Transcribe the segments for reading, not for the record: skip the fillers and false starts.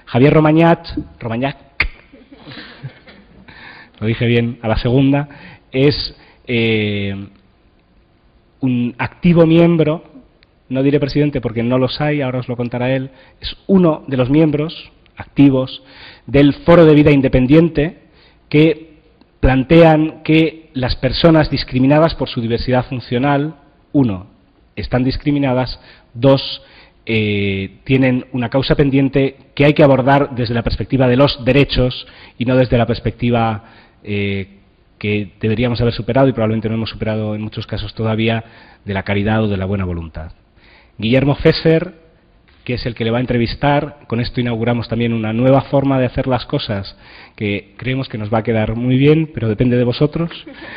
Javier Romagnat, lo dije bien a la segunda, es un activo miembro, no diré presidente porque no los hay, ahora os lo contará él, es uno de los miembros activos del Foro de Vida Independiente que plantean que las personas discriminadas por su diversidad funcional, uno, están discriminadas, dos, tienen una causa pendiente que hay que abordar desde la perspectiva de los derechos y no desde la perspectiva que deberíamos haber superado y probablemente no hemos superado en muchos casos todavía, de la caridad o de la buena voluntad. Guillermo Fesser, que es el que le va a entrevistar, con esto inauguramos también una nueva forma de hacer las cosas que creemos que nos va a quedar muy bien, pero depende de vosotros.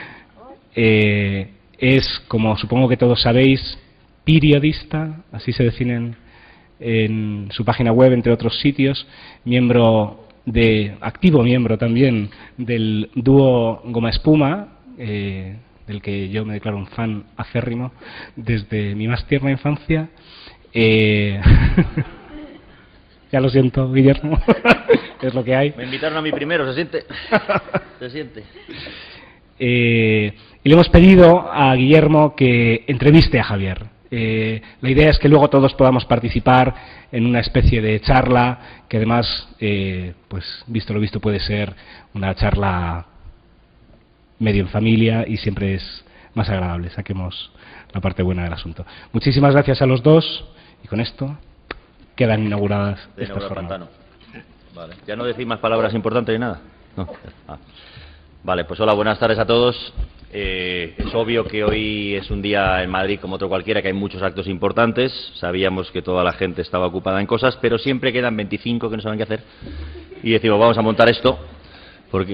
Es, como supongo que todos sabéis, periodista, así se definen en su página web, entre otros sitios, activo miembro también del dúo Goma Espuma, del que yo me declaro un fan acérrimo desde mi más tierna infancia. Ya lo siento, Guillermo, es lo que hay. Me invitaron a mí primero, ¿se siente? Se siente. Y le hemos pedido a Guillermo que entreviste a Javier. La idea es que luego todos podamos participar en una especie de charla que además, pues visto lo visto, puede ser una charla medio en familia y siempre es más agradable. Saquemos la parte buena del asunto. Muchísimas gracias a los dos y con esto quedan inauguradas estas jornadas. Vale. ¿Ya no decís más palabras importantes ni nada? No. Vale, pues hola, buenas tardes a todos. Es obvio que hoy es un día en Madrid como otro cualquiera, que hay muchos actos importantes. Sabíamos que toda la gente estaba ocupada en cosas, pero siempre quedan 25 que no saben qué hacer. Y decimos, vamos a montar esto. Porque,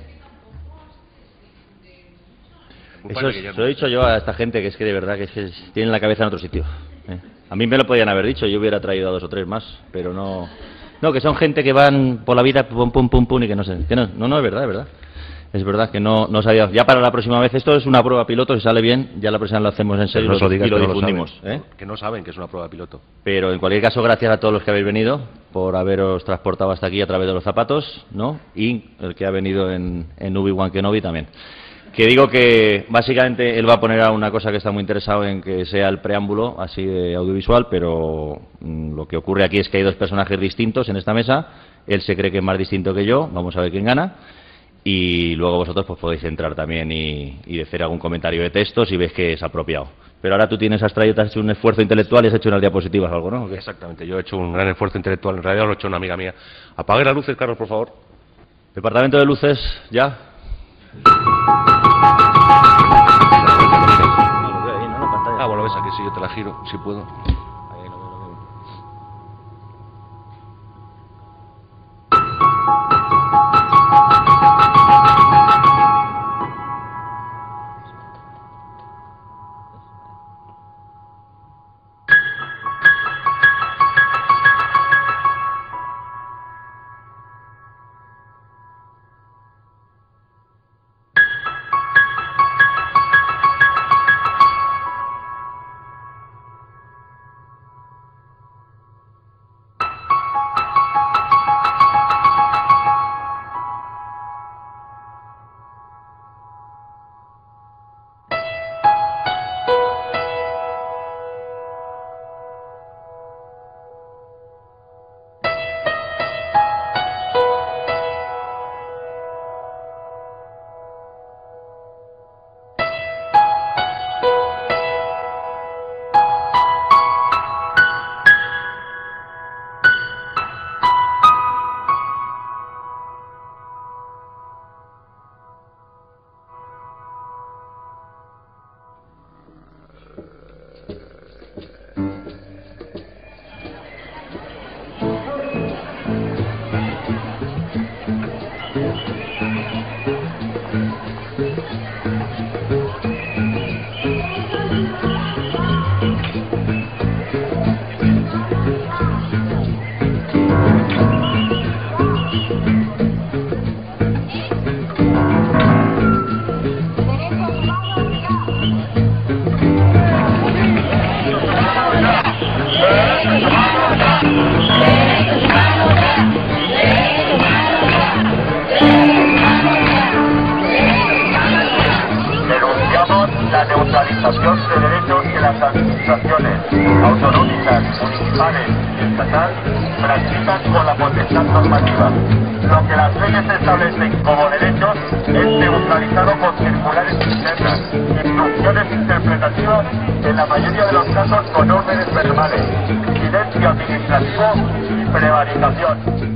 Eso se lo he dicho yo a esta gente, que es que de verdad que tienen la cabeza en otro sitio. A mí me lo podían haber dicho, yo hubiera traído a 2 o 3 más, pero no. No, que son gente que van por la vida pum pum pum pum y que no sé. Que no, es verdad, es verdad. Es verdad que no sabía. Ya para la próxima vez, esto es una prueba piloto, si sale bien, ya la próxima lo hacemos en serio y lo difundimos. Que no saben que es una prueba piloto. Pero en cualquier caso, gracias a todos los que habéis venido por haberos transportado hasta aquí a través de los zapatos, ¿no? Y el que ha venido en Obi-Wan Kenobi también. Que digo que básicamente él va a poner a una cosa que está muy interesado en que sea el preámbulo así de audiovisual, pero lo que ocurre aquí es que hay 2 personajes distintos en esta mesa. Él se cree que es más distinto que yo, vamos a ver quién gana. Y luego vosotros pues podéis entrar también y hacer algún comentario de texto si ves que es apropiado. Pero ahora tú te has hecho un esfuerzo intelectual y has hecho unas diapositivas o algo, ¿no? Exactamente, yo he hecho un gran esfuerzo intelectual, en realidad lo ha hecho una amiga mía. Apague las luces, Carlos, por favor. Departamento de luces, ¿ya? Bueno, ves aquí, si yo te la giro, si puedo. autonómicas, municipales y estatal practican con la potestad normativa. Lo que las leyes establecen como derechos es neutralizado por circulares internas, instrucciones interpretativas, en la mayoría de los casos con órdenes verbales, silencio administrativo y prevaricación.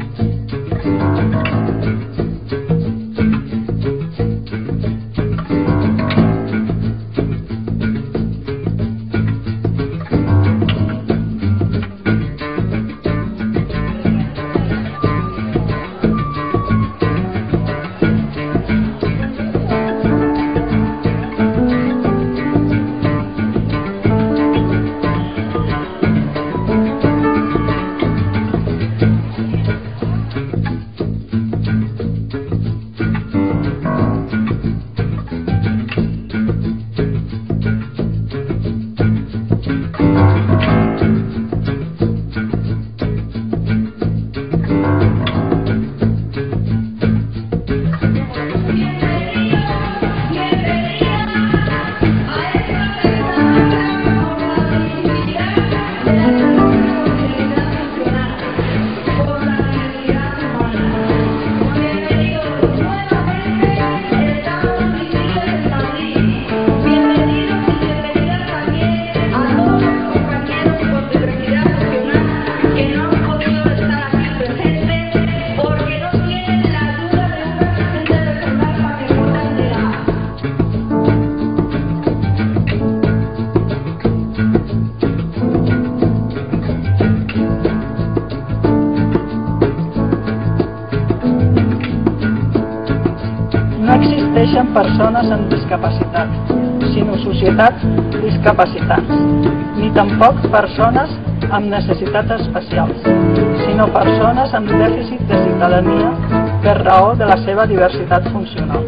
No existeixen persones amb discapacitat, sinó societats discapacitants, ni tampoc persones amb necessitats especials, sinó persones amb dèficit de ciutadania per raó de la seva diversitat funcional.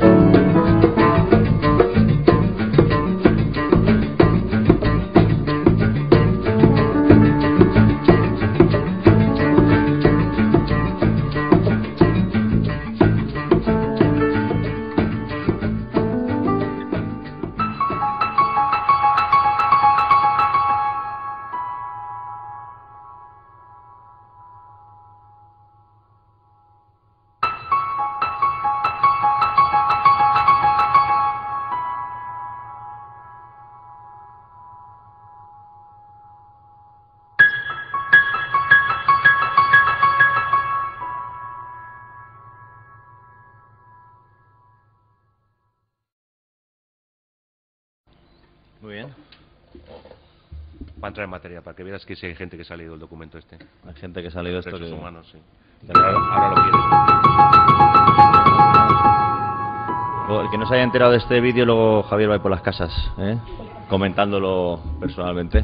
Muy bien. Para entrar en materia, para que veas que sí hay gente que se ha leído el documento este. Hay gente que se ha leído esto Derechos que... humanos, sí. que Ahora lo quieren. Luego, el que no se haya enterado de este vídeo, luego Javier va a ir por las casas, comentándolo personalmente.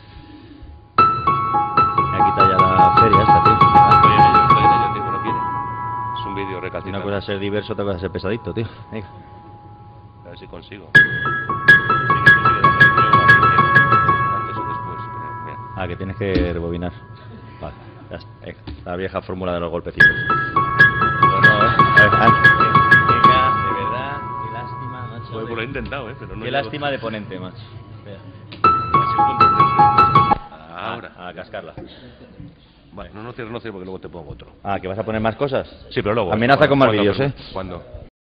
Me ha quitado ya la feria esta, tío. Estoy en ello, tío, no quiere. Es un vídeo recalcitrante. Una cosa es ser diverso, otra cosa es ser pesadito, tío. Venga. A ver si consigo. Ah, que tienes que rebobinar. Vale, ya está. La vieja fórmula de los golpecitos. Venga, de verdad, qué lástima, macho. Pues lo he intentado, pero no. Qué lástima de ponente, macho. Ahora. A cascarla. Vale, no cierres porque luego te pongo otro. Ah, ¿que vas a poner más cosas? Sí, pero luego. Amenaza con más vídeos, ¿eh? ¿Cuándo?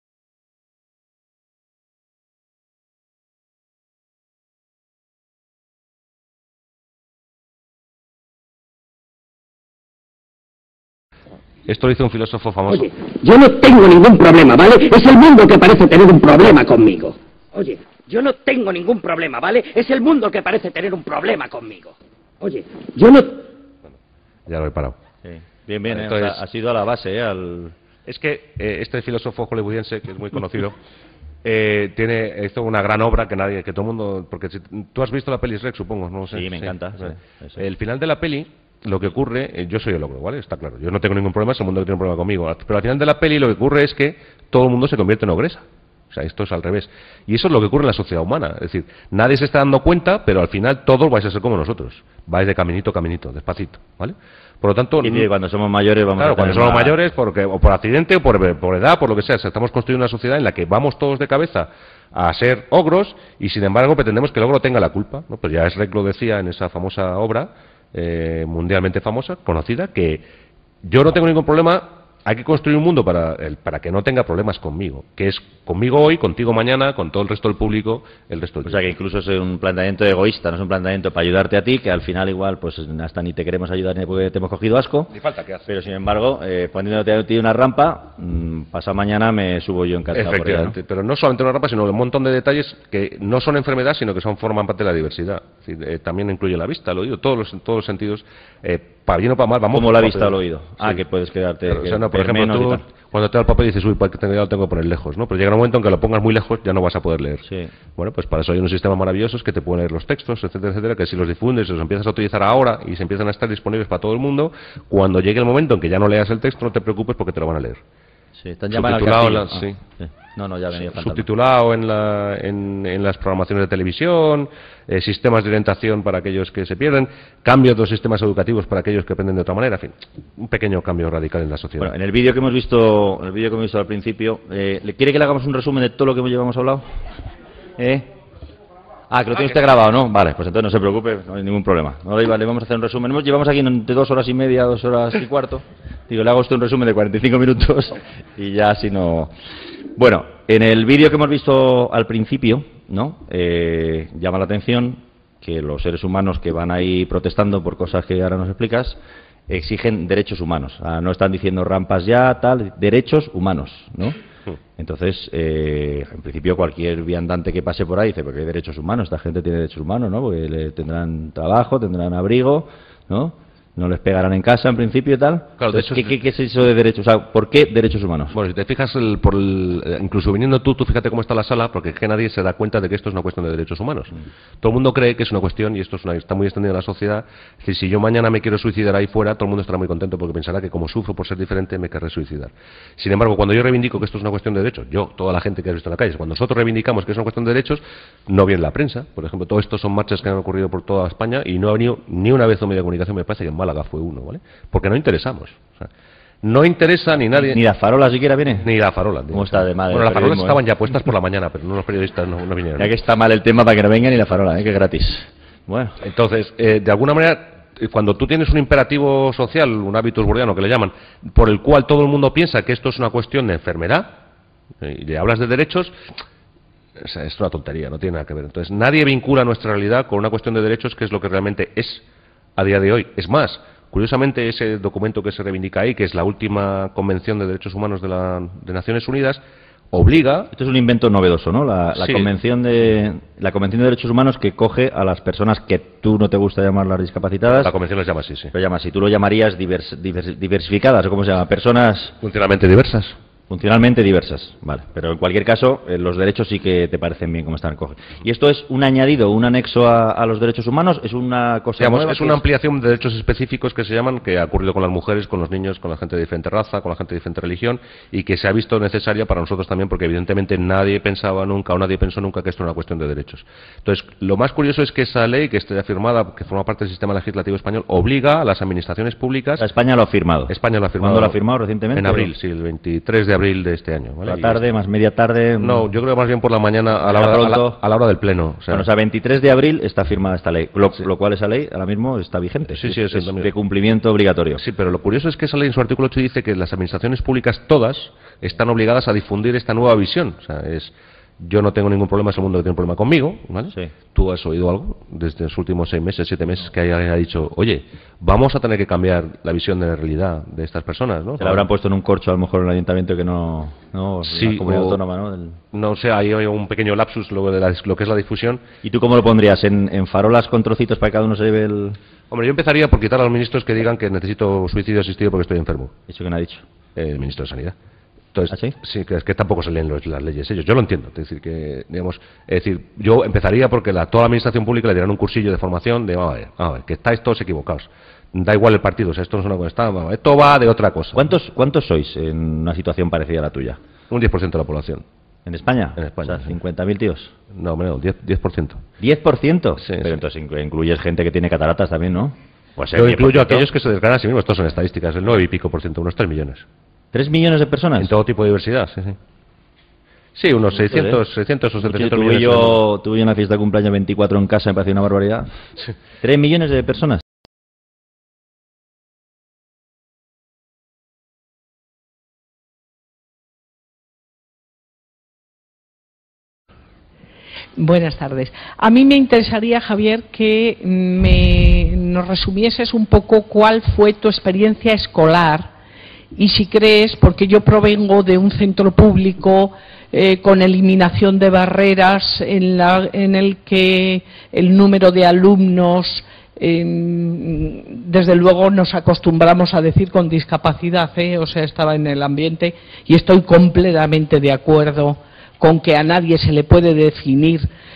Esto lo hizo un filósofo famoso. Oye, yo no tengo ningún problema, ¿vale? Es el mundo que parece tener un problema conmigo. Oye, yo no tengo ningún problema, ¿vale? Es el mundo que parece tener un problema conmigo. Oye, yo no... Bueno, ya lo he parado. Sí. Bien, bien, Entonces, o sea, ha sido a la base, Es que este filósofo hollywoodiense, que es muy conocido, hizo una gran obra que que todo el mundo... Porque tú has visto la peli Shrek, supongo, no sé. Sí, me encanta. Sí. El final de la peli, lo que ocurre... yo soy el ogro, ¿vale? Está claro. Yo no tengo ningún problema, es el mundo que tiene un problema conmigo. Pero al final de la peli lo que ocurre es que todo el mundo se convierte en ogresa. O sea, esto es al revés. Y eso es lo que ocurre en la sociedad humana. Es decir, nadie se está dando cuenta, pero al final todos vais a ser como nosotros. Vais de caminito a caminito, despacito, ¿vale? Por lo tanto... Y cuando somos mayores vamos claro, a tener cuando somos mayores, o por accidente, o por edad, por lo que sea. O sea, estamos construyendo una sociedad en la que vamos todos de cabeza a ser ogros y sin embargo pretendemos que el ogro tenga la culpa, ¿no? Pues ya Shrek lo decía en esa famosa obra, mundialmente famosa, conocida, que yo no tengo ningún problema. Hay que construir un mundo para que no tenga problemas conmigo, que es conmigo hoy, contigo mañana, con todo el resto del público, el resto del O sea, que incluso es un planteamiento egoísta, no es un planteamiento para ayudarte a ti, que al final igual pues hasta ni te queremos ayudar ni porque te hemos cogido asco. Ni falta que hace. Pero sin embargo, poniéndote a ti una rampa, pasado mañana me subo yo encantado por ella, ¿no? Efectivamente, pero no solamente una rampa, sino un montón de detalles que no son enfermedad, sino que forman parte de la diversidad. Es decir, también incluye la vista, el oído, todos los sentidos, para bien o para mal, vamos. Como la vista o el oído. Sí. Ah, que puedes quedarte. Claro, o sea, no, por ejemplo, tú, cuando te da el papel dices, uy, ya lo tengo que poner lejos, ¿no? Pero llega un momento en que lo pongas muy lejos, ya no vas a poder leer. Sí. Bueno, pues para eso hay unos sistemas maravillosos que te pueden leer los textos, etcétera, etcétera, que si los difundes, los empiezas a utilizar ahora y se empiezan a estar disponibles para todo el mundo, cuando llegue el momento en que ya no leas el texto, no te preocupes porque te lo van a leer. Sí, están llamando al Subtitulado, castillo. Sí. No, ya venía faltando. Subtitulado en las programaciones de televisión, sistemas de orientación para aquellos que se pierden, cambios de los sistemas educativos para aquellos que aprenden de otra manera, en fin, un pequeño cambio radical en la sociedad. Bueno, en el vídeo que hemos visto, al principio, ¿le quiere que le hagamos un resumen de todo lo que llevamos hablado? Ah, que lo tiene usted grabado, ¿no? Vale, pues entonces no se preocupe, no hay ningún problema. No, le vamos a hacer un resumen. Llevamos aquí entre 2 horas y media, 2 horas y cuarto. Digo, le hago usted un resumen de 45 minutos y ya si no... Bueno, en el vídeo que hemos visto al principio, ¿no? Llama la atención que los seres humanos que van ahí protestando por cosas que ahora nos explicas exigen derechos humanos. No están diciendo rampas ya, tal, derechos humanos, ¿no? Entonces, en principio cualquier viandante que pase por ahí dice, porque hay derechos humanos, esta gente tiene derechos humanos, ¿no? Porque tendrán trabajo, tendrán abrigo, ¿no? No les pegarán en casa en principio y tal. Claro, entonces, ¿qué es eso de derechos? O sea, ¿por qué derechos humanos? Bueno, si te fijas, incluso viniendo tú fíjate cómo está la sala, porque es que nadie se da cuenta de que esto es una cuestión de derechos humanos. Todo el mundo cree que es una cuestión, y esto está muy extendido en la sociedad, es decir, si yo mañana me quiero suicidar ahí fuera, todo el mundo estará muy contento porque pensará que como sufro por ser diferente, me querré suicidar. Sin embargo, cuando yo reivindico que esto es una cuestión de derechos, toda la gente que has visto en la calle, cuando nosotros reivindicamos que es una cuestión de derechos, no viene la prensa. Por ejemplo, todo esto son marchas que han ocurrido por toda España y no ha venido ni una vez un medio de comunicación, me parece que en Málaga fue uno, ¿vale? Porque no interesamos. O sea, no interesa ni nadie. ¿Ni la farola siquiera viene? Ni la farola. ¿Cómo está de mal? Bueno, las farolas estaban ya puestas por la mañana, pero no los periodistas no vinieron. Ya que está mal el tema para que no venga ni la farola, que es gratis. Bueno. Entonces, de alguna manera, cuando tú tienes un imperativo social, un hábitus burdiano que le llaman, por el cual todo el mundo piensa que esto es una cuestión de enfermedad, y le hablas de derechos, es una tontería, no tiene nada que ver. Entonces, nadie vincula nuestra realidad con una cuestión de derechos que es lo que realmente es a día de hoy. Es más, curiosamente, ese documento que se reivindica ahí, que es la última Convención de Derechos Humanos de Naciones Unidas, obliga... Esto es un invento novedoso, ¿no? La Sí. Convención de Derechos Humanos que coge a las personas que tú no te gusta llamar las discapacitadas. La Convención les llama así, sí. Lo llamas, si tú lo llamarías diversificadas, o ¿cómo se llama? Personas Funcionalmente diversas. funcionalmente diversas, vale. Pero en cualquier caso, los derechos sí que te parecen bien como están cogidos. ¿Y esto es un añadido, un anexo a los derechos humanos? ¿Es una cosa Digamos, nueva? es una ampliación de derechos específicos que se llaman, que ha ocurrido con las mujeres, con los niños, con la gente de diferente raza, con la gente de diferente religión, y que se ha visto necesaria para nosotros también, porque evidentemente nadie pensaba nunca, o nadie pensó nunca que esto era una cuestión de derechos. Entonces, lo más curioso es que esa ley, que está firmada, que forma parte del sistema legislativo español, obliga a las administraciones públicas... España lo ha firmado. España lo ha firmado. ¿Cuándo lo ha firmado recientemente? En abril, sí, el 23 de abril de este año. ¿vale? La tarde, más media tarde. No, yo creo que más bien por la mañana a la hora del pleno. O sea, Bueno, o sea, 23 de abril está firmada esta ley, lo cual esa ley ahora mismo está vigente. Sí, es también. de cumplimiento obligatorio. Sí, pero lo curioso es que esa ley en su artículo 8 dice que las administraciones públicas todas están obligadas a difundir esta nueva visión. O sea, yo no tengo ningún problema, es el mundo que tiene un problema conmigo, ¿vale? Sí. Tú has oído algo desde los últimos 6 meses, 7 meses que alguien ha dicho, oye, vamos a tener que cambiar la visión de la realidad de estas personas, ¿no? Se la habrán puesto en un corcho a lo mejor en el ayuntamiento que no Sí, la comunidad o- autónoma, ¿no? No sé, hay un pequeño lapsus luego de lo que es la difusión. ¿Y tú cómo lo pondrías? ¿En farolas con trocitos para que cada uno se lleve el...? Hombre, yo empezaría por quitar a los ministros que digan que necesito suicidio asistido porque estoy enfermo. ¿Eso quién ha dicho? El ministro de Sanidad. Entonces, ¿Ah, sí? sí, que es que tampoco se leen las leyes ellos. Yo lo entiendo. Es decir, yo empezaría porque toda la administración pública le dieran un cursillo de formación de, vamos a ver, que estáis todos equivocados. Da igual el partido, o sea, esto no es una cosa, esto va de otra cosa. ¿Cuántos sois en una situación parecida a la tuya? Un 10% de la población. ¿En España? En España, O sea, sí. 50.000 tíos. No, hombre, no, 10%. ¿10%? Sí, Pero sí. entonces incluyes gente que tiene cataratas también, ¿no? Pues Yo incluyo a aquellos que se desgranan a sí mismos. Estos son estadísticas, el 9 y pico por ciento, unos 3 millones. 3 millones de personas. En todo tipo de diversidad, sí, sí. Sí, unos 600 o 700 tuve millones. Tuve una fiesta de cumpleaños 24 en casa, me pareció una barbaridad. Sí. 3 millones de personas. Buenas tardes. A mí me interesaría, Javier, que nos resumieses un poco cuál fue tu experiencia escolar y si crees, porque yo provengo de un centro público con eliminación de barreras en el que el número de alumnos, desde luego nos acostumbramos a decir con discapacidad, o sea, estaba en el ambiente y estoy completamente de acuerdo con que a nadie se le puede definir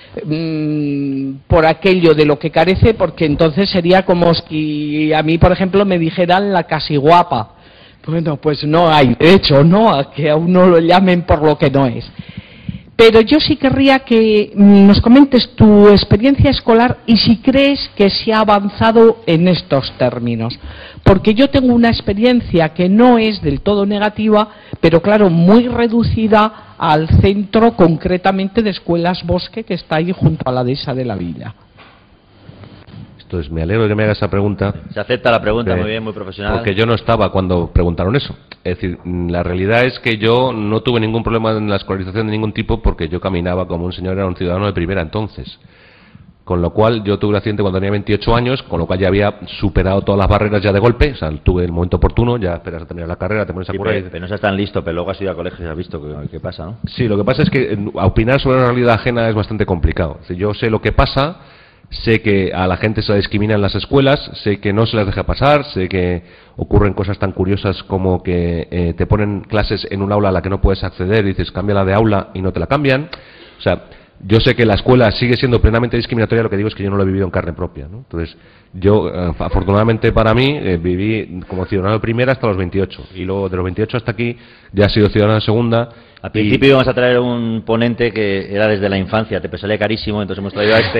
por aquello de lo que carece, porque entonces sería como si a mí, por ejemplo, me dijeran la casi guapa. Bueno, pues no hay derecho, ¿no?, a que a uno lo llamen por lo que no es. Pero yo sí querría que nos comentes tu experiencia escolar y si crees que se ha avanzado en estos términos. Porque yo tengo una experiencia que no es del todo negativa, pero claro, muy reducida al centro concretamente de Escuelas Bosque, que está ahí junto a la dehesa de la Villa. Entonces, me alegro de que me haga esa pregunta. Se acepta la pregunta, muy bien, muy profesional. Porque yo no estaba cuando preguntaron eso. Es decir, la realidad es que yo no tuve ningún problema en la escolarización de ningún tipo porque yo caminaba como un señor, era un ciudadano de primera entonces. Con lo cual, yo tuve el accidente cuando tenía 28 años, con lo cual ya había superado todas las barreras ya de golpe, o sea, tuve el momento oportuno, ya esperas a terminar la carrera, te pones a curar. Pero no seas tan listo, pero luego has ido a colegio y has visto qué pasa, ¿no? Sí, lo que pasa es que opinar sobre una realidad ajena es bastante complicado. Es decir, yo sé lo que pasa, sé que a la gente se la discrimina en las escuelas, sé que no se las deja pasar, sé que ocurren cosas tan curiosas como que te ponen clases en un aula a la que no puedes acceder y dices, cámbiala de aula y no te la cambian. O sea, yo sé que la escuela sigue siendo plenamente discriminatoria, lo que digo es que yo no lo he vivido en carne propia, ¿no? Entonces, yo, afortunadamente para mí, viví como ciudadano de primera hasta los 28, y luego de los 28 hasta aquí ya he sido ciudadano de segunda. Al principio íbamos a traer un ponente que era desde la infancia, te salía carísimo, entonces hemos traído a este,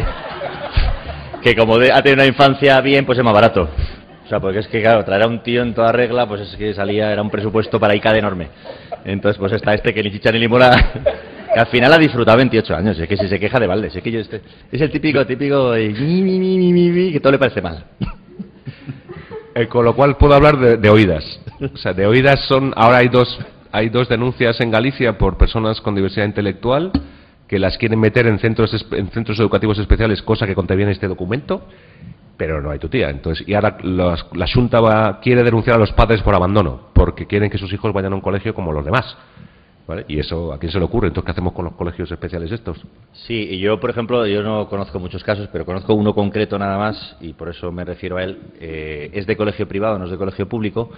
que como ha tenido una infancia bien, pues es más barato. O sea, porque es que, claro, traer a un tío en toda regla, pues es que era un presupuesto para ICAD enorme. Entonces, pues está este que ni chicha ni limonada, que al final ha disfrutado 28 años, es que si se queja de balde, es que yo es el típico, que todo le parece mal. Con lo cual puedo hablar de oídas. O sea, de oídas ahora hay dos denuncias en Galicia por personas con diversidad intelectual que las quieren meter en centros educativos especiales, cosa que contraviene este documento, pero no hay tutía. Entonces, y ahora la Xunta quiere denunciar a los padres por abandono, porque quieren que sus hijos vayan a un colegio como los demás. ¿Vale? Y eso, ¿a quién se le ocurre? Entonces, ¿qué hacemos con los colegios especiales estos? Sí, y yo, por ejemplo, yo no conozco muchos casos, pero conozco uno concreto nada más, y por eso me refiero a él. Es de colegio privado, no es de colegio público,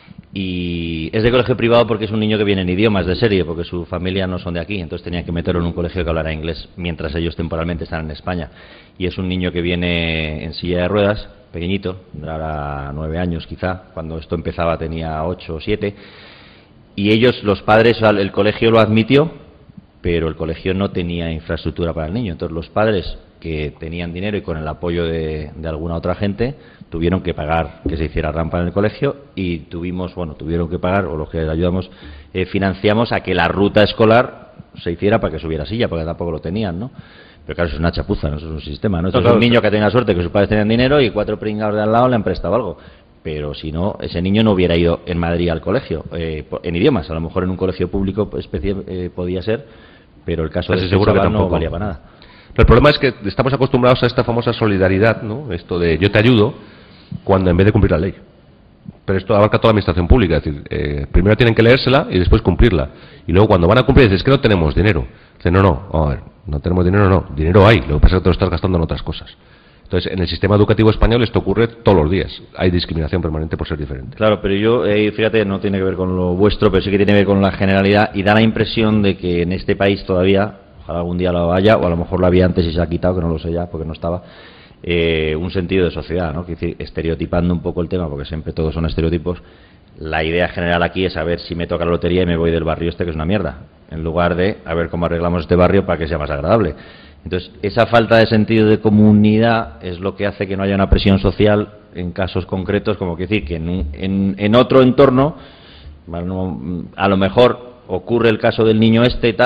y es de colegio privado porque es un niño que viene en idiomas de serie, porque su familia no son de aquí, entonces tenían que meterlo en un colegio que hablara inglés, mientras ellos temporalmente están en España. Y es un niño que viene en silla de ruedas, pequeñito, ahora 9 años quizá, cuando esto empezaba tenía 8 o 7, y ellos, los padres, el colegio lo admitió, pero el colegio no tenía infraestructura para el niño. Entonces los padres, que tenían dinero y con el apoyo de alguna otra gente, tuvieron que pagar que se hiciera rampa en el colegio y tuvieron que pagar, o los que ayudamos, financiamos a que la ruta escolar se hiciera para que subiera silla, porque tampoco lo tenían, ¿no? Pero claro, eso es una chapuza, no eso es un sistema, ¿no? Esto es un niño que tenía suerte, que sus padres tenían dinero y 4 pringados de al lado le han prestado algo. Pero si no, ese niño no hubiera ido en Madrid al colegio, en idiomas, a lo mejor en un colegio público podía ser, pero el caso de este chaval no valía para nada. Pero el problema es que estamos acostumbrados a esta famosa solidaridad, ¿no? Esto de yo te ayudo, cuando en vez de cumplir la ley. Pero esto abarca toda la administración pública, es decir, primero tienen que leérsela y después cumplirla. Y luego cuando van a cumplir, dices, es que no tenemos dinero. Dicen, no, a ver, no tenemos dinero, no, dinero hay, lo que pasa es que te lo estás gastando en otras cosas. Entonces, en el sistema educativo español esto ocurre todos los días. Hay discriminación permanente por ser diferente. Claro, pero yo, fíjate, no tiene que ver con lo vuestro, pero sí que tiene que ver con la generalidad y da la impresión de que en este país todavía, ojalá algún día lo haya, o a lo mejor lo había antes y se ha quitado, que no lo sé ya porque no estaba, un sentido de sociedad, ¿no? Que decir, estereotipando un poco el tema, porque siempre todos son estereotipos. La idea general aquí es a ver si me toca la lotería y me voy del barrio este que es una mierda, en lugar de a ver cómo arreglamos este barrio para que sea más agradable. Entonces, esa falta de sentido de comunidad es lo que hace que no haya una presión social en casos concretos, como que decir que en otro entorno, bueno, a lo mejor ocurre el caso del niño este y tal,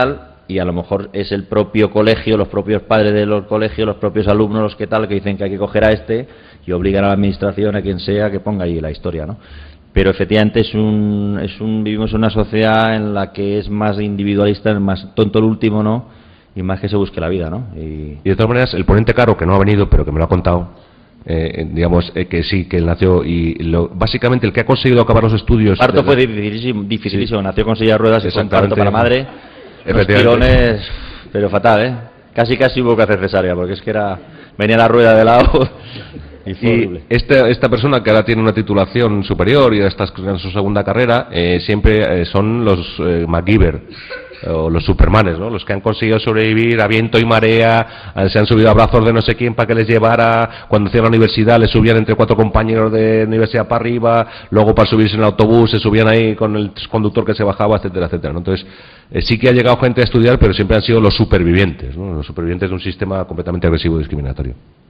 y a lo mejor es el propio colegio, los propios padres de los colegios, los propios alumnos, los que tal, que dicen que hay que coger a este y obligan a la administración, a quien sea, que ponga ahí la historia, ¿no? Pero efectivamente vivimos en una sociedad en la que es más individualista, es más tonto el último, ¿no? Y más que se busque la vida, ¿no? Y de todas maneras, el ponente Caro, que no ha venido, pero que me lo ha contado, digamos, que sí, que él nació y básicamente el que ha conseguido acabar los estudios... Parto fue dificilísimo. Sí. Nació con silla de ruedas y con parto para madre. Los tirones, pero fatal, ¿eh? Casi hubo que hacer cesárea, porque es que venía la rueda de lado... Y esta persona que ahora tiene una titulación superior y está en su segunda carrera, siempre son los MacGyver, o los Supermanes, ¿no? Los que han conseguido sobrevivir a viento y marea, se han subido a brazos de no sé quién para que les llevara, cuando hacían la universidad les subían entre 4 compañeros de universidad para arriba, luego para subirse en el autobús se subían ahí con el conductor que se bajaba, etcétera, etcétera, ¿no? Entonces, sí que ha llegado gente a estudiar, pero siempre han sido los supervivientes, ¿no? Los supervivientes de un sistema completamente agresivo y discriminatorio.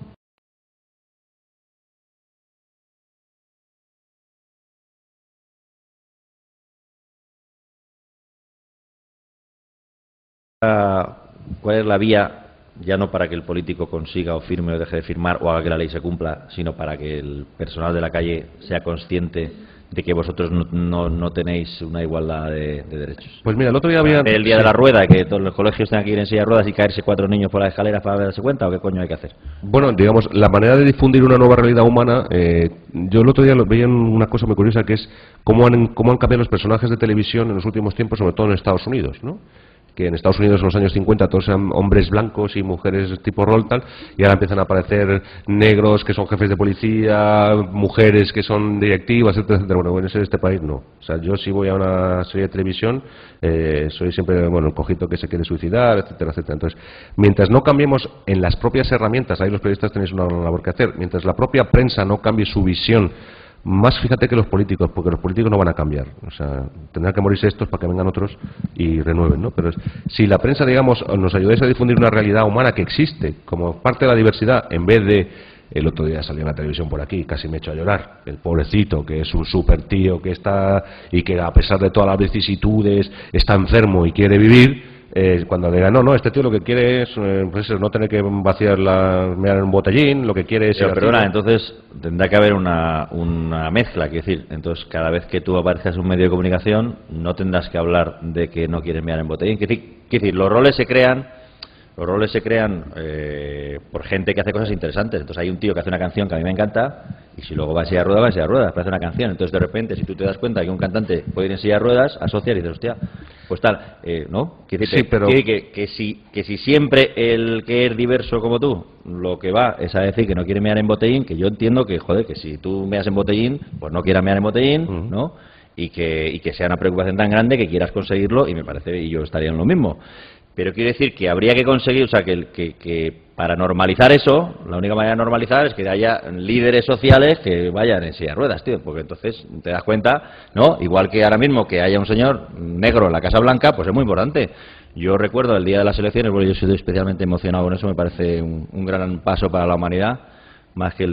¿Cuál es la vía, ya no para que el político consiga o firme o deje de firmar o haga que la ley se cumpla, sino para que el personal de la calle sea consciente de que vosotros no tenéis una igualdad de derechos? Pues mira, el otro día había... El día de la rueda, que todos los colegios tengan que ir en silla de ruedas y caerse 4 niños por la escalera para darse cuenta, ¿o qué coño hay que hacer? Bueno, digamos, la manera de difundir una nueva realidad humana, yo el otro día veía una cosa muy curiosa, que es cómo han cambiado los personajes de televisión en los últimos tiempos, sobre todo en Estados Unidos, ¿no? Que en Estados Unidos en los años 50 todos eran hombres blancos y mujeres tipo rol tal, y ahora empiezan a aparecer negros que son jefes de policía, mujeres que son directivas, etcétera, etcétera. Bueno, en este país no. O sea, yo si voy a una serie de televisión, soy siempre, bueno, el cojito que se quiere suicidar, etcétera, etcétera. Entonces, mientras no cambiemos en las propias herramientas, ahí los periodistas tenéis una labor que hacer, mientras la propia prensa no cambie su visión, más fíjate que los políticos, porque los políticos no van a cambiar, o sea, tendrán que morirse estos para que vengan otros y renueven, ¿no? Pero si la prensa, digamos, nos ayudáis a difundir una realidad humana que existe como parte de la diversidad, en vez de, el otro día salió en la televisión por aquí, casi me echo a llorar, el pobrecito, que es un súper tío que está, y que a pesar de todas las vicisitudes, está enfermo y quiere vivir, cuando digan, no, este tío lo que quiere es pues no tener que vaciar mirar en un botellín, lo que quiere es... Pero perdona, entonces tendrá que haber una mezcla, quiero decir, entonces cada vez que tú aparezcas en un medio de comunicación no tendrás que hablar de que no quieres mirar en botellín, quiero decir, los roles se crean por gente que hace cosas interesantes. Entonces hay un tío que hace una canción que a mí me encanta, y si luego va en silla de ruedas, va en silla de ruedas, pero hace una canción. Entonces de repente, si tú te das cuenta que un cantante puede ir en silla de ruedas, asocias y dices, hostia, pues tal, ¿no? Sí, pero... que si siempre el que es diverso como tú, lo que va es a decir que no quiere mear en botellín, que yo entiendo que, joder, que si tú meas en botellín, pues no quieras mear en botellín, ¿no? Y que sea una preocupación tan grande que quieras conseguirlo, y me parece, y yo estaría en lo mismo. Pero quiero decir que habría que conseguir, o sea, que para normalizar eso, la única manera de normalizar es que haya líderes sociales que vayan en silla de ruedas, tío, porque entonces te das cuenta, ¿no? Igual que ahora mismo que haya un señor negro en la Casa Blanca, pues es muy importante. Yo recuerdo el día de las elecciones, bueno, yo estoy especialmente emocionado con eso, me parece un gran paso para la humanidad, más que el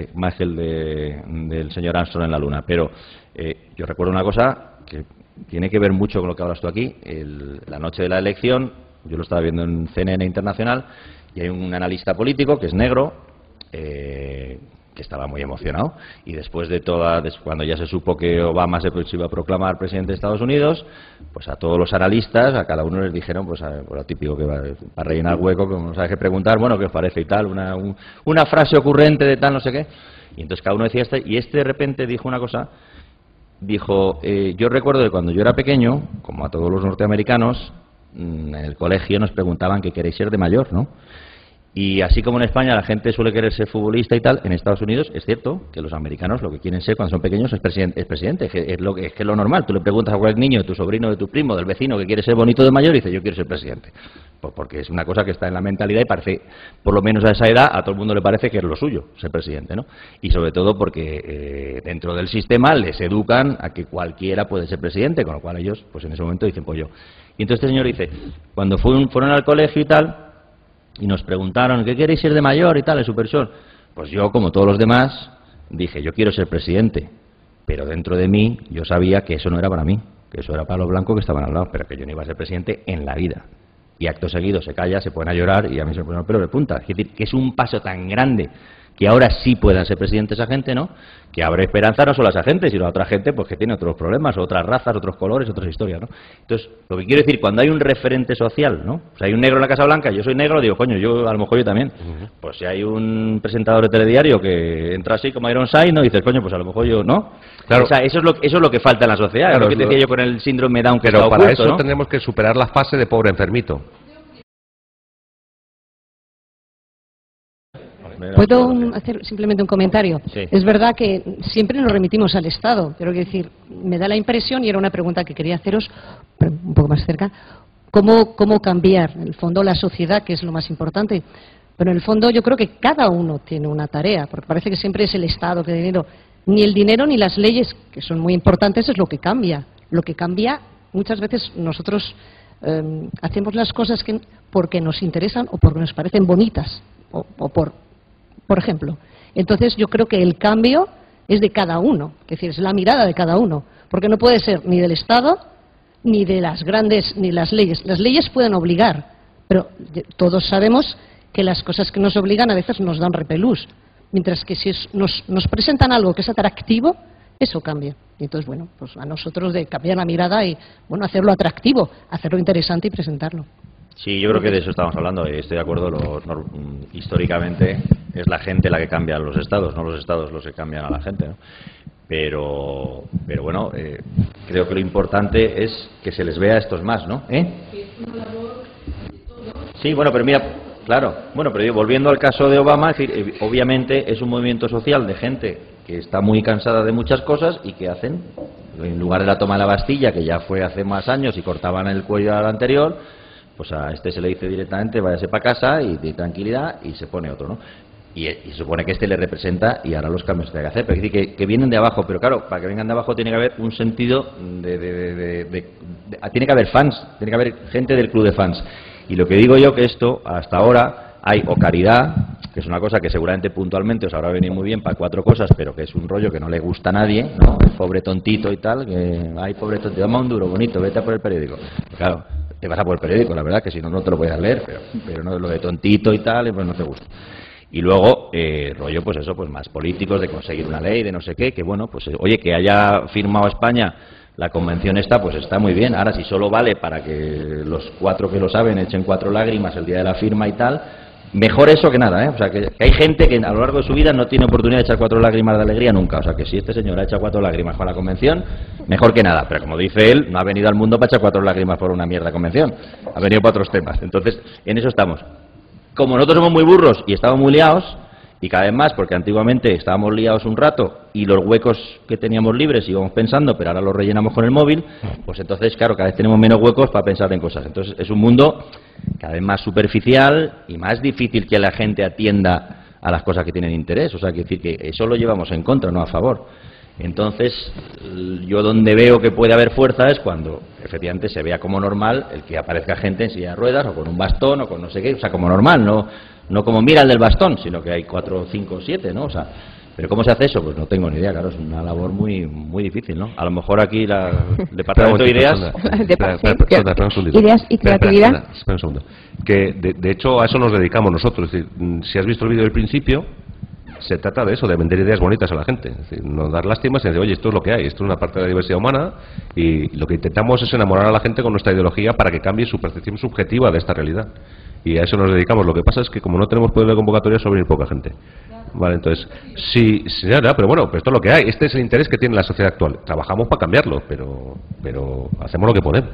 del señor Armstrong en la Luna. Pero yo recuerdo una cosa que tiene que ver mucho con lo que hablas tú aquí. La noche de la elección, yo lo estaba viendo en CNN Internacional, y hay un analista político que es negro, que estaba muy emocionado, y después de cuando ya se supo que Obama se iba a proclamar presidente de Estados Unidos, pues a todos los analistas, a cada uno les dijeron, pues lo típico que va para rellenar hueco, como no sabes qué preguntar, bueno, ¿qué os parece? Y tal, una frase ocurrente de tal, no sé qué, y entonces cada uno decía y este de repente dijo una cosa, dijo, yo recuerdo de cuando yo era pequeño, como a todos los norteamericanos, en el colegio nos preguntaban qué queréis ser de mayor, ¿no? Y así como en España la gente suele querer ser futbolista y tal, en Estados Unidos es cierto que los americanos lo que quieren ser cuando son pequeños es presidente, es lo normal. Tú le preguntas a cualquier niño, de tu sobrino, de tu primo, del vecino que quiere ser bonito de mayor y dice, yo quiero ser presidente. Pues porque es una cosa que está en la mentalidad y parece, por lo menos a esa edad, a todo el mundo le parece que es lo suyo ser presidente, ¿no? Y sobre todo porque dentro del sistema les educan a que cualquiera puede ser presidente, con lo cual ellos, pues en ese momento dicen, pues yo. Y entonces este señor dice, cuando fueron al colegio y tal, y nos preguntaron, ¿qué queréis ser de mayor y tal, el supersol? Pues yo, como todos los demás, dije, yo quiero ser presidente. Pero dentro de mí, yo sabía que eso no era para mí, que eso era para los blancos que estaban al lado, pero que yo no iba a ser presidente en la vida. y acto seguido se calla, se ponen a llorar y a mí se me pone el pelo de punta. Es decir, que es un paso tan grande que ahora sí puedan ser presidentes esa gente, ¿no? Que abre esperanza no solo a esa gente, sino a otra gente pues que tiene otros problemas, otras razas, otros colores, otras historias, ¿no? Entonces, lo que quiero decir, cuando hay un referente social, ¿no? O sea, hay un negro en la Casa Blanca, yo soy negro, digo, coño, yo a lo mejor yo también. Pues si hay un presentador de telediario que entra así como Ironside, ¿no? Dices, coño, pues a lo mejor yo, ¿no? Claro. O sea, eso es lo que falta en la sociedad, claro, es lo que te decía yo con el síndrome Down que pero está para oculto, eso ¿no? tendremos que superar la fase de pobre enfermito. ¿Puedo hacer simplemente un comentario? Sí. Es verdad que siempre nos remitimos al Estado, pero quiero decir, me da la impresión, y era una pregunta que quería haceros, pero un poco más cerca, ¿cómo cambiar, en el fondo, la sociedad, que es lo más importante? Pero en el fondo yo creo que cada uno tiene una tarea, porque parece que siempre es el Estado que dinero. Ni el dinero ni las leyes, que son muy importantes, es lo que cambia. Lo que cambia, muchas veces nosotros hacemos las cosas porque nos interesan o porque nos parecen bonitas, o por ejemplo. Entonces yo creo que el cambio es de cada uno, es decir, es la mirada de cada uno, porque no puede ser ni del Estado, ni de las grandes, ni las leyes. Las leyes pueden obligar, pero todos sabemos que las cosas que nos obligan a veces nos dan repelús, mientras que si nos presentan algo que es atractivo, eso cambia. Y entonces, bueno, pues a nosotros de cambiar la mirada y, bueno, hacerlo atractivo, hacerlo interesante y presentarlo. Sí, yo creo que de eso estamos hablando, estoy de acuerdo, históricamente es la gente la que cambia a los estados, no los estados los que cambian a la gente, ¿no? Pero bueno, creo que lo importante es que se les vea a estos más, ¿no? Sí, bueno, pero mira, claro, bueno, pero volviendo al caso de Obama, es decir, obviamente es un movimiento social de gente que está muy cansada de muchas cosas y que hacen, en lugar de la toma de la Bastilla, que ya fue hace más años y cortaban el cuello al anterior, pues a este se le dice directamente váyase para casa y de tranquilidad y se pone otro, ¿no? Y se supone que este le representa y hará los cambios que hay que hacer, pero es decir, que vienen de abajo, pero claro, para que vengan de abajo tiene que haber un sentido tiene que haber fans, tiene que haber gente del club de fans. Y lo que digo yo que esto, hasta ahora, hay o caridad, que es una cosa que seguramente puntualmente os habrá venido muy bien para 4 cosas, pero que es un rollo que no le gusta a nadie, ¿no? El pobre tontito y tal, que ay, pobre tontito, dame un duro, bonito, vete a por el periódico. Claro, te vas a por el periódico, la verdad, que si no, no te lo puedes leer, pero no lo de tontito y tal, pues no te gusta. Y luego, rollo, pues eso, pues más políticos, de conseguir una ley, de no sé qué, que bueno, pues oye, que haya firmado España la convención esta, pues está muy bien. Ahora, si solo vale para que los 4 que lo saben echen 4 lágrimas el día de la firma y tal, mejor eso que nada, ¿eh? O sea, que hay gente que a lo largo de su vida no tiene oportunidad de echar 4 lágrimas de alegría nunca. O sea, que si este señor ha echado 4 lágrimas con la convención, mejor que nada. Pero como dice él, no ha venido al mundo para echar 4 lágrimas por una mierda convención. Ha venido para otros temas. Entonces, en eso estamos. Como nosotros somos muy burros y estamos muy liados, y cada vez más, porque antiguamente estábamos liados un rato y los huecos que teníamos libres íbamos pensando, pero ahora los rellenamos con el móvil, pues entonces, claro, cada vez tenemos menos huecos para pensar en cosas. Entonces, es un mundo cada vez más superficial y más difícil que la gente atienda a las cosas que tienen interés. O sea, quiere decir que eso lo llevamos en contra, no a favor. Entonces, yo donde veo que puede haber fuerza es cuando efectivamente se vea como normal el que aparezca gente en silla de ruedas o con un bastón o con no sé qué, o sea, como normal, no como mira el del bastón, sino que hay 4, 5, 7, ¿no? O sea, pero ¿cómo se hace eso? Pues no tengo ni idea, claro, es una labor muy difícil, ¿no? A lo mejor aquí el departamento de ideas... Ideas y creatividad. Espera un segundo. Que de hecho a eso nos dedicamos nosotros. Es decir, si has visto el vídeo del principio, se trata de eso, de vender ideas bonitas a la gente. Es decir, no dar lástimas y decir, oye, esto es lo que hay, esto es una parte de la diversidad humana y lo que intentamos es enamorar a la gente con nuestra ideología para que cambie su percepción subjetiva de esta realidad. Y a eso nos dedicamos. Lo que pasa es que como no tenemos poder de convocatoria, suele venir poca gente. Vale, entonces, sí, pero bueno, pues esto es lo que hay. Este es el interés que tiene la sociedad actual. Trabajamos para cambiarlo, pero hacemos lo que podemos.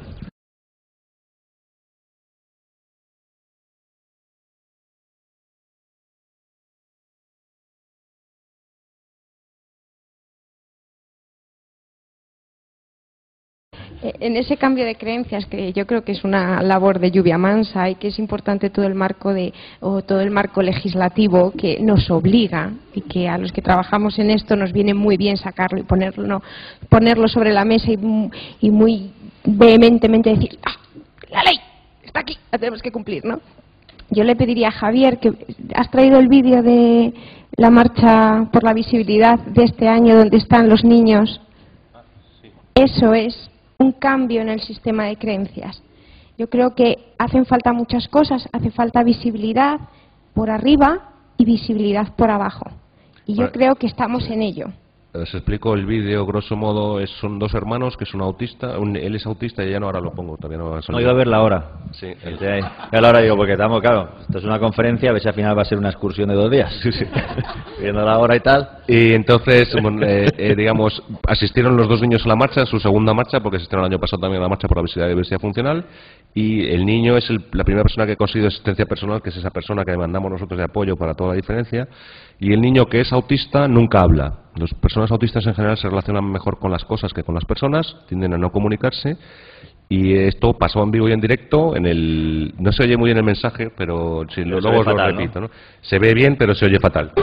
En ese cambio de creencias, que yo creo que es una labor de lluvia mansa y que es importante todo el marco legislativo que nos obliga y que a los que trabajamos en esto nos viene muy bien sacarlo y ponerlo sobre la mesa y muy vehementemente decir, la ley está aquí, la tenemos que cumplir, ¿no? Yo le pediría a Javier, que has traído el vídeo de la marcha por la visibilidad de este año donde están los niños. Eso es un cambio en el sistema de creencias. Yo creo que hacen falta muchas cosas, hace falta visibilidad por arriba y visibilidad por abajo. Y yo creo que estamos en ello. Os explico el vídeo, grosso modo, son dos hermanos que son autistas, él es autista y ella no, ahora lo pongo, todavía no. No iba a verla ahora. Sí. Ya la hora digo, porque estamos, claro, esto es una conferencia, a ver si al final va a ser una excursión de 2 días. Sí, sí. Viendo la hora y tal. Y entonces, digamos, asistieron los dos niños a la marcha, su segunda marcha, porque asistieron el año pasado también a la marcha por la diversidad funcional, y el niño es la primera persona que ha conseguido asistencia personal, que es esa persona que mandamos nosotros de apoyo para toda la diferencia, y el niño que es autista nunca habla. Las personas autistas en general se relacionan mejor con las cosas que con las personas, tienden a no comunicarse, y esto pasó en vivo y en directo, no se oye muy bien el mensaje, pero si luego os lo repito, ¿no? Se ve bien, pero se oye fatal.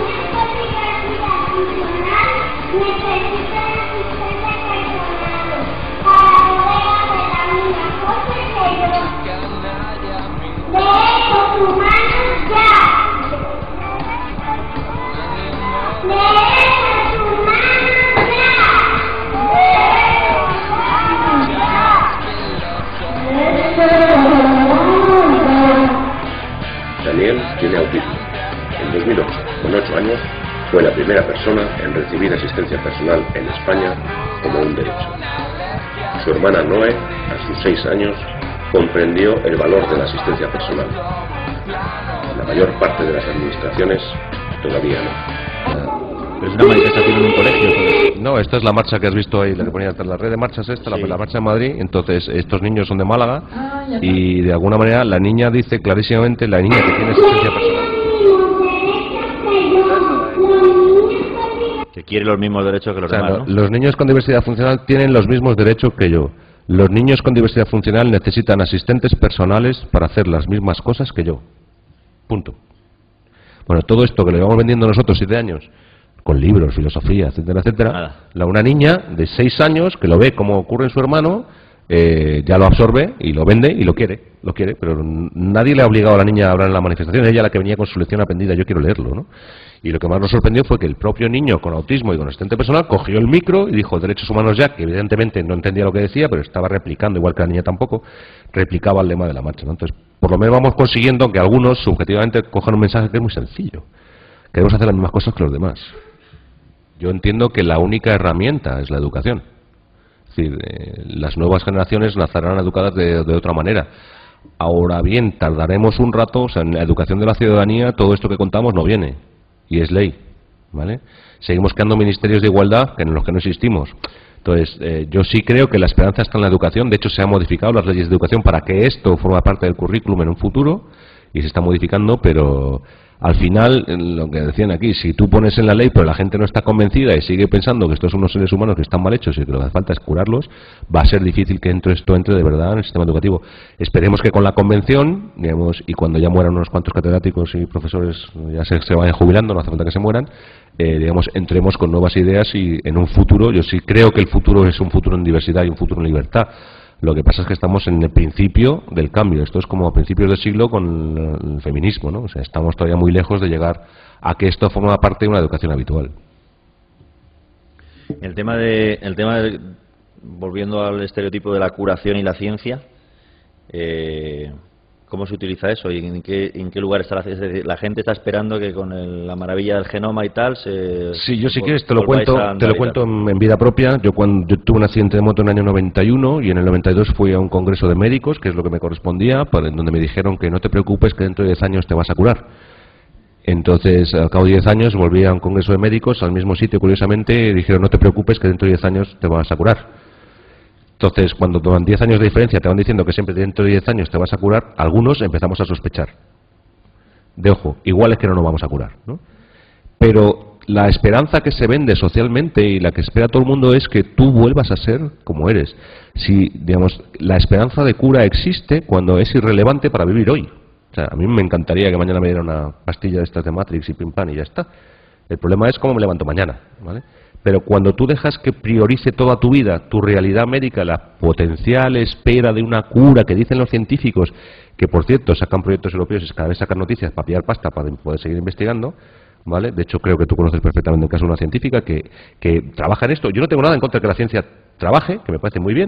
Daniel tiene autismo. En 2008, con 8 años, fue la primera persona en recibir asistencia personal en España como un derecho. Su hermana Noé, a sus 6 años, comprendió el valor de la asistencia personal. La mayor parte de las administraciones todavía no. ¿Pero es una manifestación en un colegio? No, esta es la marcha que has visto ahí, la que ponía la red de marchas esta, sí. la marcha de Madrid. Entonces, estos niños son de Málaga y de alguna manera la niña dice clarísimamente, la niña que tiene asistencia personal, que quiere los mismos derechos que los demás, ¿no? Los niños con diversidad funcional tienen los mismos derechos que yo. Los niños con diversidad funcional necesitan asistentes personales para hacer las mismas cosas que yo. Punto. Bueno, todo esto que le vamos vendiendo nosotros 7 años, con libros, filosofía, etcétera, etcétera, una niña de 6 años que lo ve como ocurre en su hermano, ya lo absorbe y lo vende y lo quiere, pero nadie le ha obligado a la niña a hablar en la manifestación, ella la que venía con su lección aprendida, yo quiero leerlo, ¿no? Y lo que más nos sorprendió fue que el propio niño con autismo y con asistente personal cogió el micro y dijo derechos humanos ya, que evidentemente no entendía lo que decía, pero estaba replicando, igual que la niña tampoco, replicaba el lema de la marcha, ¿no? Entonces, por lo menos vamos consiguiendo que algunos subjetivamente cojan un mensaje que es muy sencillo. Queremos hacer las mismas cosas que los demás. Yo entiendo que la única herramienta es la educación. Es decir, las nuevas generaciones nacerán educadas de otra manera. Ahora bien, tardaremos un rato, o sea, en la educación de la ciudadanía todo esto que contamos no viene. Y es ley, ¿vale? Seguimos creando ministerios de igualdad en los que no existimos. Entonces, yo sí creo que la esperanza está en la educación. De hecho, se han modificado las leyes de educación para que esto forme parte del currículum en un futuro, y se está modificando, pero al final, lo que decían aquí, si tú pones en la ley pero la gente no está convencida y sigue pensando que estos son unos seres humanos que están mal hechos y que lo que hace falta es curarlos, va a ser difícil que esto entre de verdad en el sistema educativo. Esperemos que con la convención, digamos, y cuando ya mueran unos cuantos catedráticos y profesores, ya se vayan jubilando, no hace falta que se mueran, digamos, entremos con nuevas ideas y en un futuro, yo sí creo que el futuro es un futuro en diversidad y un futuro en libertad. Lo que pasa es que estamos en el principio del cambio. Esto es como a principios del siglo con el feminismo, ¿no? O sea, estamos todavía muy lejos de llegar a que esto forma parte de una educación habitual. El tema volviendo al estereotipo de la curación y la ciencia, ¿cómo se utiliza eso y en qué lugar está la gente está esperando que con la maravilla del genoma y tal Sí, yo si quieres te lo cuento en vida propia. Yo tuve un accidente de moto en el año 91 y en el 92 fui a un congreso de médicos, que es lo que me correspondía, en donde me dijeron que no te preocupes, que dentro de 10 años te vas a curar. Entonces, al cabo de 10 años volví a un congreso de médicos al mismo sitio, curiosamente, y dijeron no te preocupes, que dentro de 10 años te vas a curar. Entonces, cuando toman 10 años de diferencia te van diciendo que siempre dentro de 10 años te vas a curar, algunos empezamos a sospechar. De ojo, igual es que no nos vamos a curar, ¿no? Pero la esperanza que se vende socialmente y la que espera todo el mundo es que tú vuelvas a ser como eres. Si, digamos, la esperanza de cura existe cuando es irrelevante para vivir hoy. O sea, a mí me encantaría que mañana me diera una pastilla de estas de Matrix y pim pam y ya está. El problema es cómo me levanto mañana, ¿vale? Pero cuando tú dejas que priorice toda tu vida, tu realidad médica, la potencial espera de una cura que dicen los científicos, que por cierto sacan proyectos europeos y cada vez sacan noticias para pillar pasta para poder seguir investigando, ¿vale? De hecho creo que tú conoces perfectamente el caso de una científica que trabaja en esto. Yo no tengo nada en contra de que la ciencia trabaje, que me parece muy bien.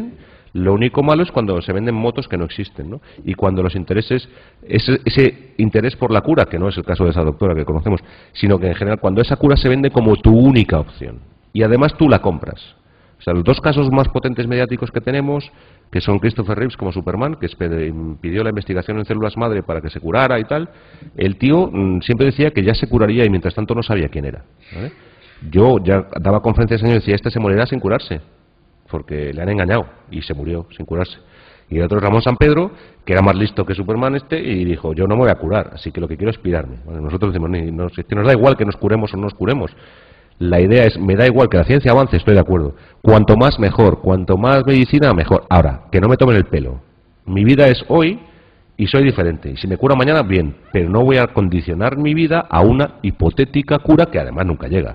Lo único malo es cuando se venden motos que no existen, ¿no? Y cuando los intereses, ese interés por la cura, que no es el caso de esa doctora que conocemos, sino que en general cuando esa cura se vende como tu única opción y además tú la compras. O sea, los dos casos más potentes mediáticos que tenemos, que son Christopher Reeves como Superman, que pidió la investigación en células madre para que se curara y tal, el tío siempre decía que ya se curaría y mientras tanto no sabía quién era, ¿vale? Yo ya daba conferencias y decía, este se morirá sin curarse, porque le han engañado y se murió sin curarse. Y el otro es Ramón Sampedro, que era más listo que Superman y dijo, yo no me voy a curar, así que lo que quiero es pirarme. Bueno, nosotros decimos, es que nos da igual que nos curemos o no nos curemos. La idea es, me da igual que la ciencia avance, estoy de acuerdo. Cuanto más mejor, cuanto más medicina mejor. Ahora, que no me tomen el pelo. Mi vida es hoy y soy diferente. Y si me cura mañana, bien, pero no voy a condicionar mi vida a una hipotética cura que además nunca llega.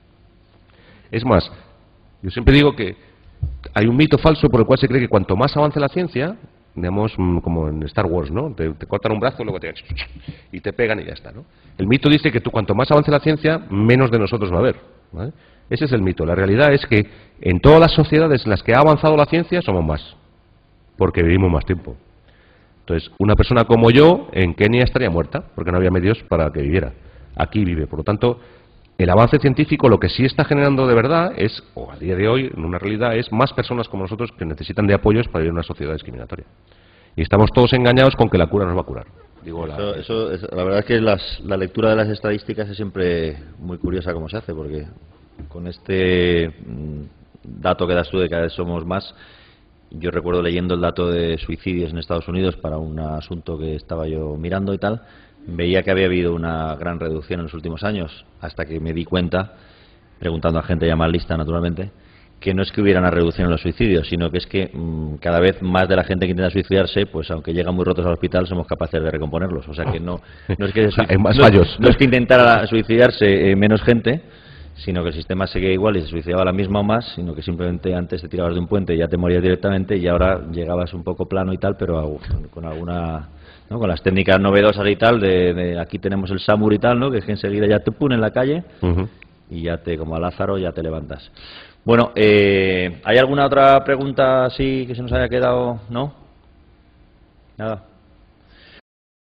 Es más, yo siempre digo que hay un mito falso por el cual se cree que cuanto más avance la ciencia, digamos, como en Star Wars, ¿no? Te cortan un brazo, luego y te pegan y ya está, ¿no? El mito dice que cuanto más avance la ciencia, menos de nosotros va a haber, ¿vale? Ese es el mito. La realidad es que en todas las sociedades en las que ha avanzado la ciencia somos más, porque vivimos más tiempo. Entonces, una persona como yo en Kenia estaría muerta, porque no había medios para que viviera. Aquí vive, por lo tanto, el avance científico lo que sí está generando de verdad es, o a día de hoy, en una realidad, es más personas como nosotros que necesitan de apoyos para vivir en una sociedad discriminatoria. Y estamos todos engañados con que la cura nos va a curar. Digo, la verdad es que la lectura de las estadísticas es siempre muy curiosa cómo se hace, porque con este dato que das tú de que cada vez somos más, yo recuerdo leyendo el dato de suicidios en Estados Unidos para un asunto que estaba yo mirando y tal, veía que había habido una gran reducción en los últimos años, hasta que me di cuenta, preguntando a gente ya más lista naturalmente, que no es que hubiera una reducción en los suicidios, sino que es que cada vez más de la gente que intenta suicidarse, pues aunque llegan muy rotos al hospital, somos capaces de recomponerlos. O sea que no es que no es que intentara suicidarse menos gente, sino que el sistema seguía igual y se suicidaba la misma o más, sino que simplemente antes te tirabas de un puente y ya te morías directamente y ahora llegabas un poco plano y tal, pero con alguna... ¿no? Con las técnicas novedosas y tal, de aquí tenemos el SAMUR y tal, ¿no? Que es que enseguida ya te ponen en la calle y ya como a Lázaro, ya te levantas. Bueno, ¿hay alguna otra pregunta así que se nos haya quedado? ¿No? Nada.